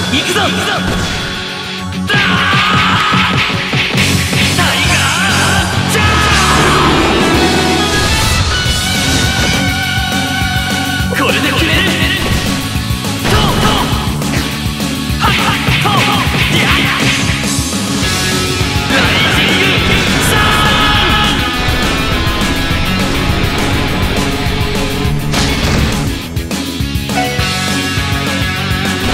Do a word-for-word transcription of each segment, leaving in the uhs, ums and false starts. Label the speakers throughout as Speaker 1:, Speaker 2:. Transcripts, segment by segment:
Speaker 1: 行くぞ。これで決める。トートーはいはいトーディアライジングサー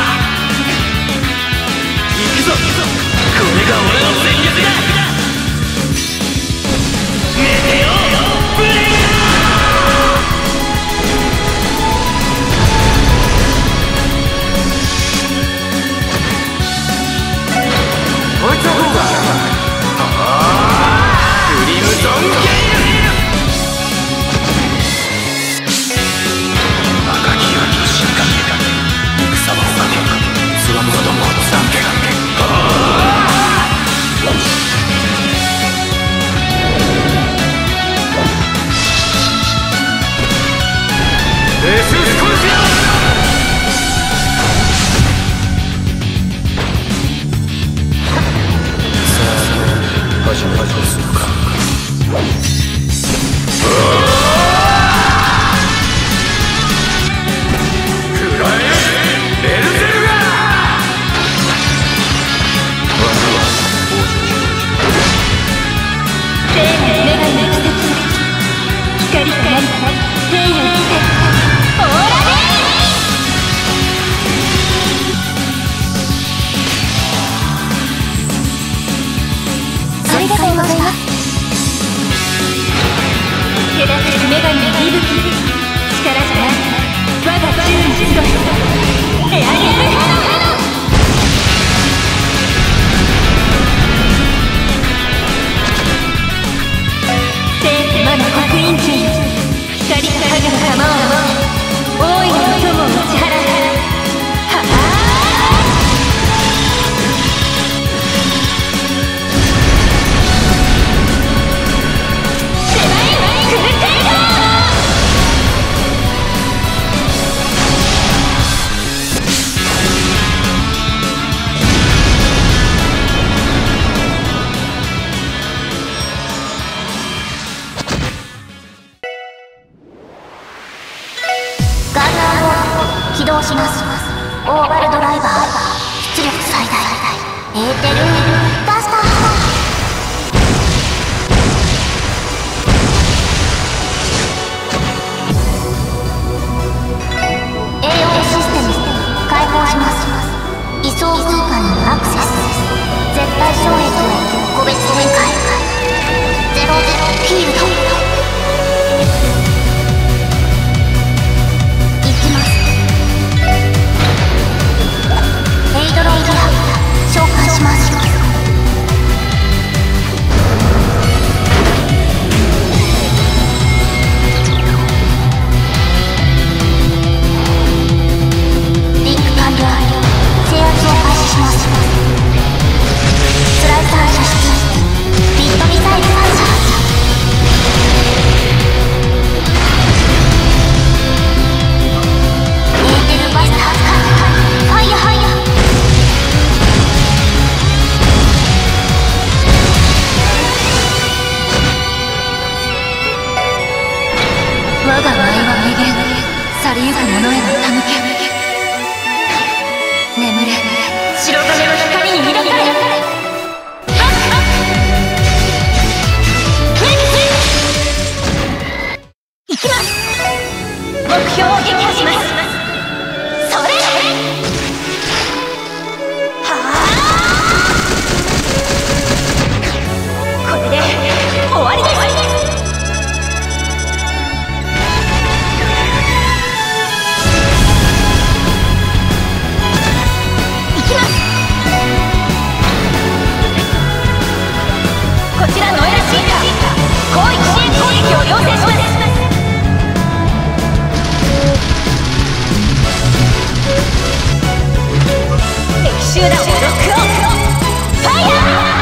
Speaker 1: 行くぞ。これが俺の戦術だ。メテオブレイカこいつはどうだ。クリムゾンゲイル。赤き闇の進化戦場をかけつわものどもをつだんけデススコルピオン。始め始めするか。くらえベルゼルガー。まずは王女
Speaker 2: 聖なる女神の奇跡。光となり天を来てオーラデー。ありがとうございます。隔てる女神の息吹。力じゃない我が忠に集いエアリアルヘド。聖と魔の刻印中光と影の玉を守って大いなる友を打ち払う。はあ起動します。オーバルドライバー出力最大エーテルバスター。エーオー システム開放します。位相空間にアクセス。絶対衝撃を個別展開。ゼロゼロフィールド。ドロイドラ召喚します。リンク完了。制圧を開始します。スライサー射出。ビットミサイル発射。エーテルバスターファイヤーファイヤー。我が舞は無限。去りゆく者への手向け。眠れ白金の光に抱かれ。行きます。目標を撃破します。それはあこれで終わりです。こちらノエルシーカー広域支援攻撃を要請します。敵集団をロックオン。ファイヤー。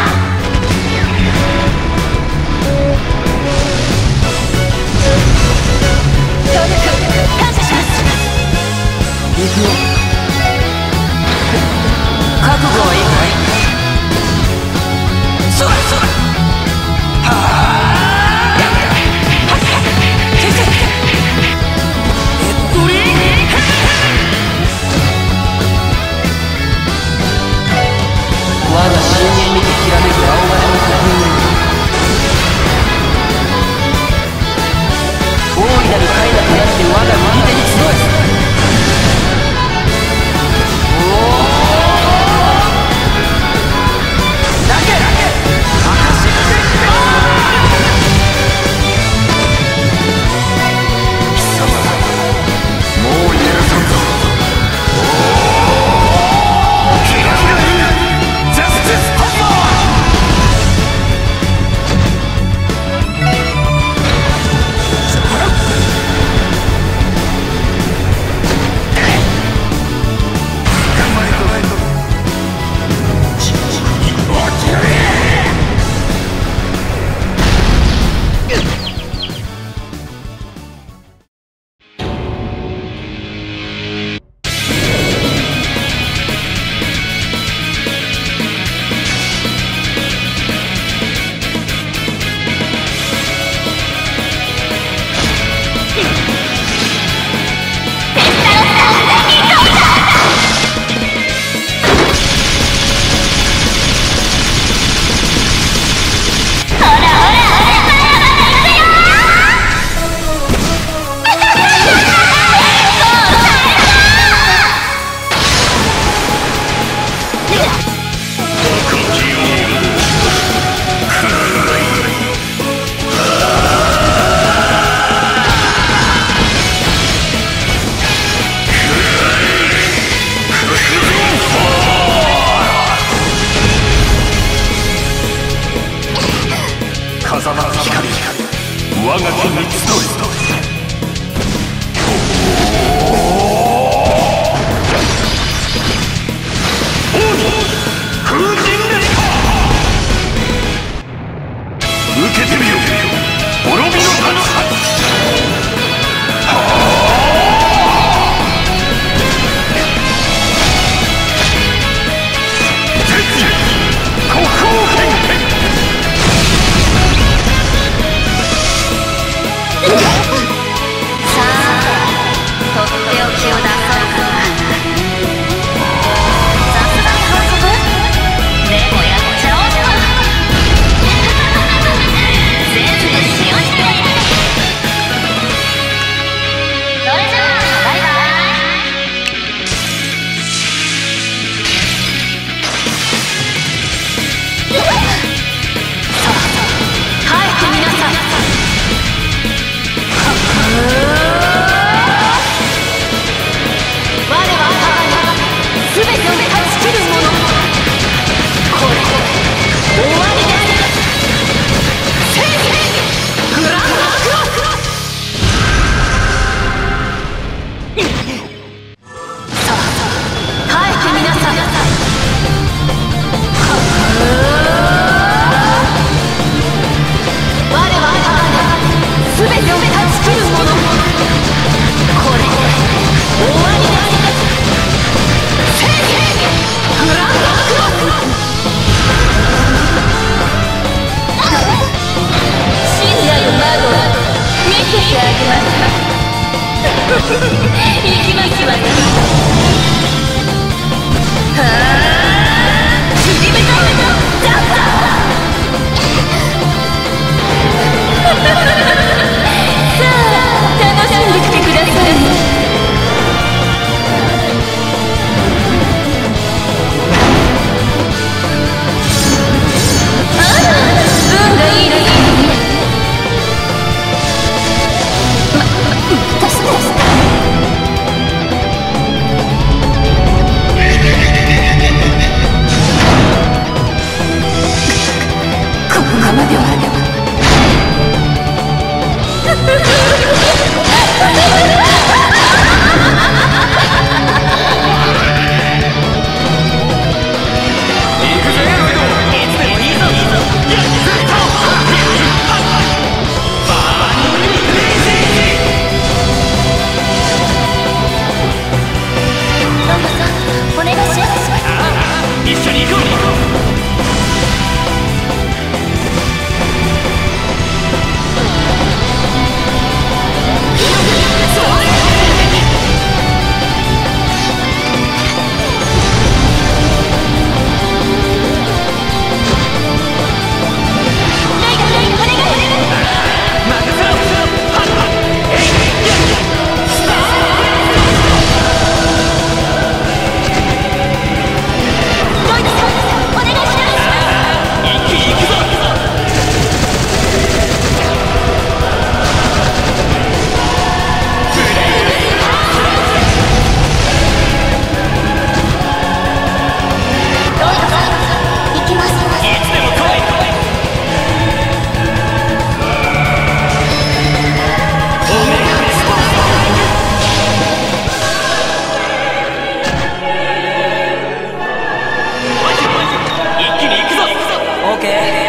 Speaker 2: 協力感謝します。行くよ。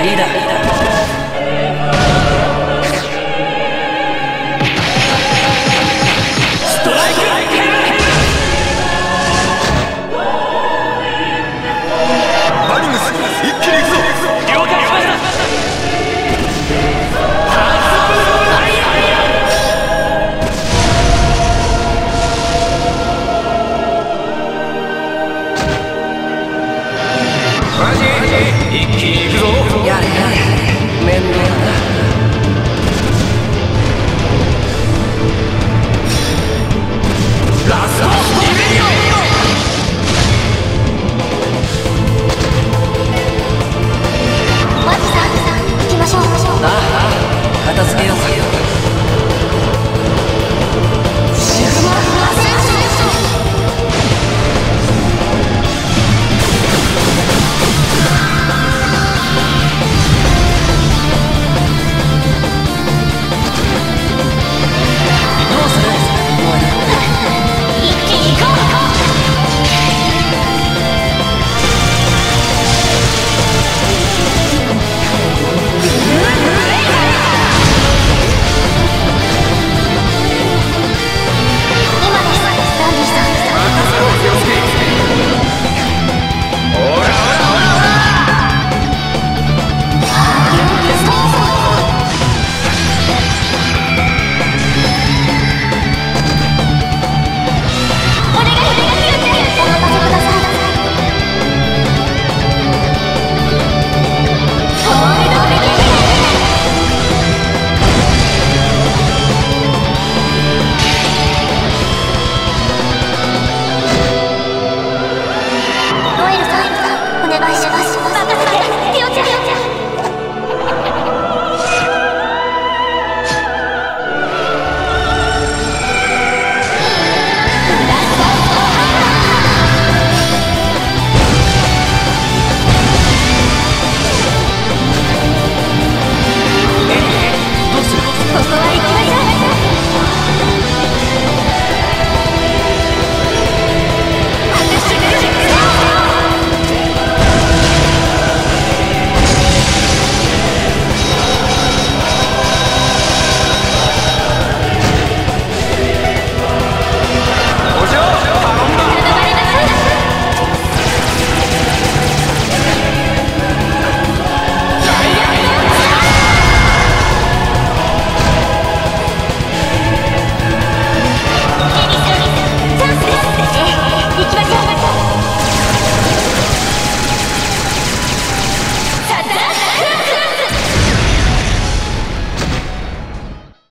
Speaker 3: リーダー